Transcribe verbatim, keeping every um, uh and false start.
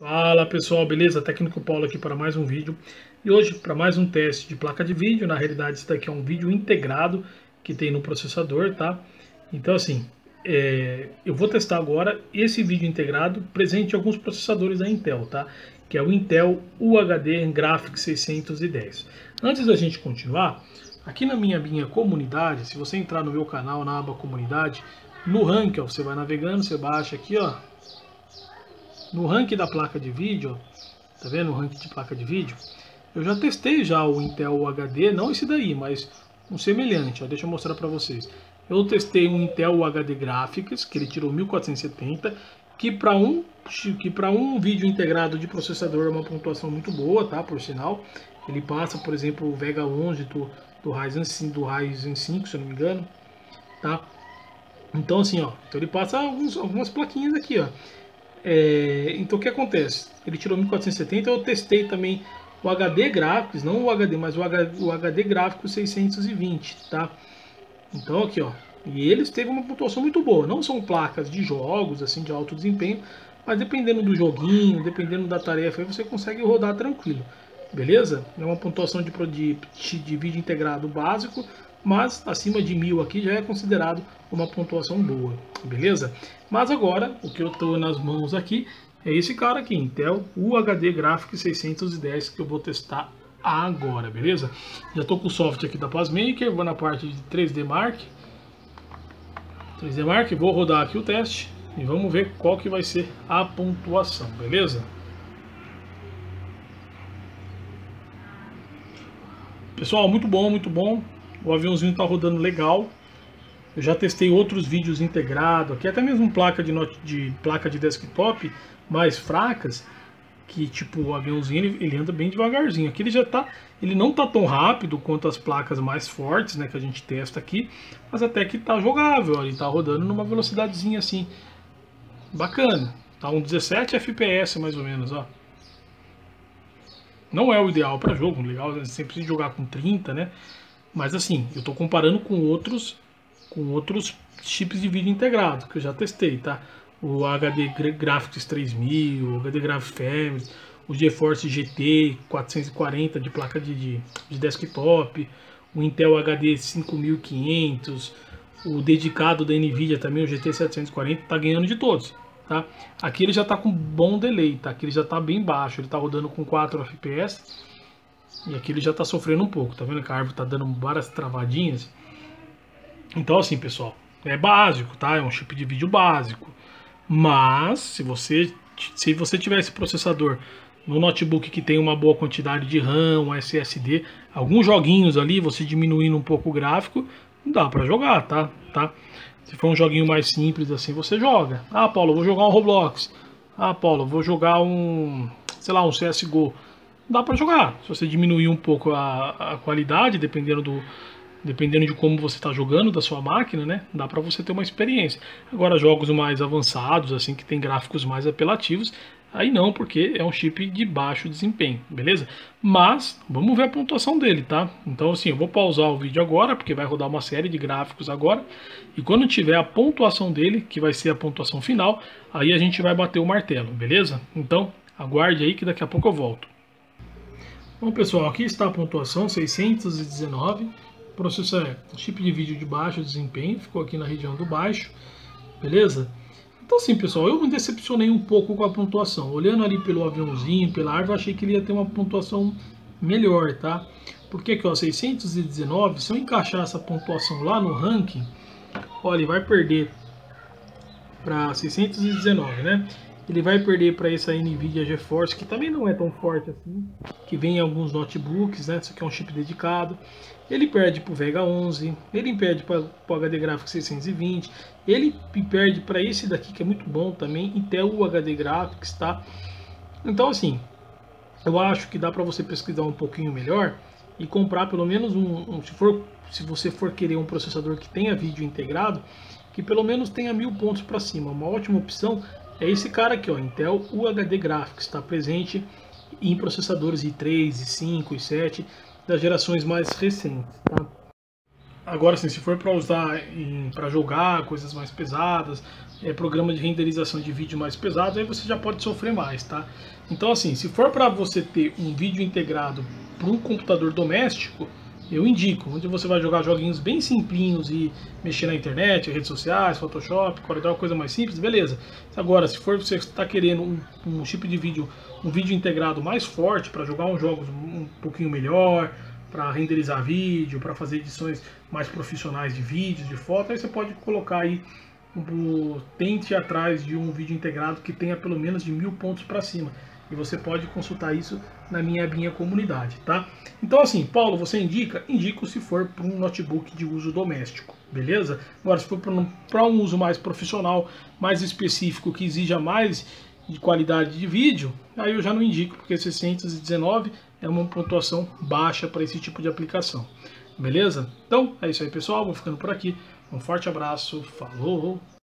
Fala pessoal, beleza? Técnico Paulo aqui para mais um vídeo e hoje para mais um teste de placa de vídeo. Na realidade isso daqui é um vídeo integrado que tem no processador, tá? Então assim, é, eu vou testar agora esse vídeo integrado presente em alguns processadores da Intel, tá? Que é o Intel U H D Graphics seiscentos e dez. Antes da gente continuar, aqui na minha, minha comunidade, se você entrar no meu canal na aba comunidade, no rank, ó, você vai navegando, você baixa aqui, ó. No ranking da placa de vídeo, ó, tá vendo o ranking de placa de vídeo? Eu já testei já o Intel U H D, não esse daí, mas um semelhante, ó, deixa eu mostrar para vocês. Eu testei um Intel U H D Graphics, que ele tirou mil quatrocentos e setenta, que para um, que para um vídeo integrado de processador é uma pontuação muito boa, tá? Por sinal, ele passa, por exemplo, o Vega onze do, do Ryzen, do Ryzen cinco, se eu não me engano, tá? Então assim, ó, então ele passa alguns, algumas plaquinhas aqui, ó. É, então o que acontece? Ele tirou mil quatrocentos e setenta, eu testei também o H D Graphics, não o H D, mas o, H, o H D Graphics seiscentos e vinte, tá? Então aqui, ó, e eles teve uma pontuação muito boa. Não são placas de jogos assim de alto desempenho, mas dependendo do joguinho, dependendo da tarefa, você consegue rodar tranquilo, beleza? É uma pontuação de, de, de vídeo integrado básico, mas acima de mil aqui já é considerado uma pontuação boa, beleza? Mas agora, o que eu estou nas mãos aqui é esse cara aqui, Intel U H D Graphics seiscentos e dez, que eu vou testar agora, beleza? Já estou com o software aqui da Plasmaker, vou na parte de três D Mark, três D Mark, vou rodar aqui o teste e vamos ver qual que vai ser a pontuação, beleza? Pessoal, muito bom, muito bom. O aviãozinho está rodando legal. Eu já testei outros vídeos integrados, aqui até mesmo placa de, not de placa de desktop mais fracas, que tipo o aviãozinho ele, ele anda bem devagarzinho. Aqui ele já tá, ele não tá tão rápido quanto as placas mais fortes, né, que a gente testa aqui, mas até que tá jogável, ó, ele tá rodando numa velocidadezinha assim bacana. Tá um dezessete F P S mais ou menos, ó. Não é o ideal para jogo, legal, você precisa jogar com trinta, né? Mas assim, eu estou comparando com outros, com outros chips de vídeo integrado que eu já testei, tá? O H D Graphics três mil, o H D Graphics Family, o GeForce G T quatrocentos e quarenta de placa de, de, de desktop, o Intel H D cinco mil e quinhentos, o dedicado da Nvidia também, o G T setecentos e quarenta, tá ganhando de todos, tá? Aqui ele já tá com bom delay, tá? Aqui ele já tá bem baixo, ele tá rodando com quatro F P S. E aqui ele já está sofrendo um pouco, tá vendo que a árvore está dando várias travadinhas? Então assim, pessoal, é básico, tá? É um chip de vídeo básico. Mas se você se você tiver esse processador no notebook que tem uma boa quantidade de RAM, um S S D, alguns joguinhos ali, você diminuindo um pouco o gráfico, dá para jogar, tá? tá? Se for um joguinho mais simples assim, você joga. Ah, Paulo, eu vou jogar um Roblox. Ah, Paulo, eu vou jogar um, sei lá, um C S G O. Dá para jogar. Se você diminuir um pouco a, a qualidade, dependendo do dependendo de como você está jogando da sua máquina, né? Dá para você ter uma experiência. Agora jogos mais avançados, assim que tem gráficos mais apelativos, aí não, porque é um chip de baixo desempenho, beleza? Mas vamos ver a pontuação dele, tá? Então assim, eu vou pausar o vídeo agora, porque vai rodar uma série de gráficos agora, e quando tiver a pontuação dele, que vai ser a pontuação final, aí a gente vai bater o martelo, beleza? Então aguarde aí que daqui a pouco eu volto. Bom pessoal, aqui está a pontuação seiscentos e dezenove, processador é chip de vídeo de baixo desempenho, ficou aqui na região do baixo, beleza? Então assim pessoal, eu me decepcionei um pouco com a pontuação, olhando ali pelo aviãozinho, pela árvore, eu achei que ele ia ter uma pontuação melhor, tá? Porque aqui ó, seiscentos e dezenove, se eu encaixar essa pontuação lá no ranking, olha, ele vai perder para seiscentos e dezenove, né? Ele vai perder para essa Nvidia GeForce, que também não é tão forte assim, que vem em alguns notebooks, né? Isso aqui é um chip dedicado. Ele perde para o Vega onze, ele perde para o H D Graphics seiscentos e vinte, ele perde para esse daqui que é muito bom também, Intel U H D Graphics, tá? Então assim, eu acho que dá para você pesquisar um pouquinho melhor e comprar pelo menos um, um se, for, se você for querer um processador que tenha vídeo integrado, que pelo menos tenha mil pontos para cima. Uma ótima opção é esse cara aqui, ó, Intel U H D Graphics, está presente em processadores i três, i cinco, i sete, das gerações mais recentes, tá? agora sim, se for para usar para jogar coisas mais pesadas, é, programa de renderização de vídeo mais pesado, aí você já pode sofrer mais, tá? Então assim, se for para você ter um vídeo integrado para um computador doméstico, eu indico, onde você vai jogar joguinhos bem simplinhos e mexer na internet, redes sociais, Photoshop, Corel, coisa mais simples, beleza. Agora, se for você está querendo um, um chip de vídeo, um vídeo integrado mais forte para jogar uns jogos um pouquinho melhor, para renderizar vídeo, para fazer edições mais profissionais de vídeos, de fotos, aí você pode colocar aí, um, tente ir atrás de um vídeo integrado que tenha pelo menos de mil pontos para cima. E você pode consultar isso na minha minha comunidade, tá? Então assim, Paulo, você indica? Indico se for para um notebook de uso doméstico, beleza? Agora, se for para um, para um uso mais profissional, mais específico, que exija mais de qualidade de vídeo, aí eu já não indico, porque seiscentos e dezenove é uma pontuação baixa para esse tipo de aplicação, beleza? Então, é isso aí, pessoal, vou ficando por aqui. Um forte abraço, falou!